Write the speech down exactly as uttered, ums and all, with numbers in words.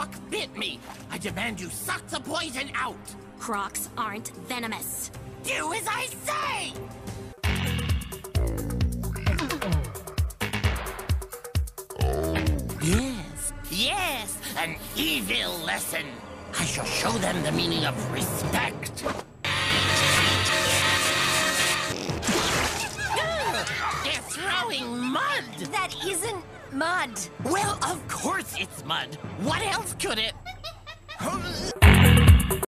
croc bit me. I demand you suck the poison out. Crocs aren't venomous. Do as I say! Yes, yes, an evil lesson. I shall show them the meaning of respect. They're throwing mud! That isn't mud. Well, of course it's mud. What else could it?